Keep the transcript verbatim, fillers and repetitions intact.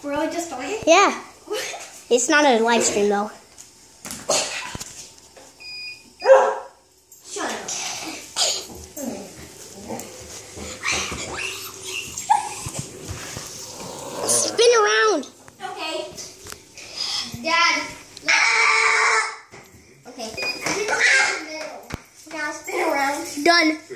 Really just started? Yeah. It's not a live stream though. Shut up. Spin around. Okay. Dad. Okay. Now spin around. Done.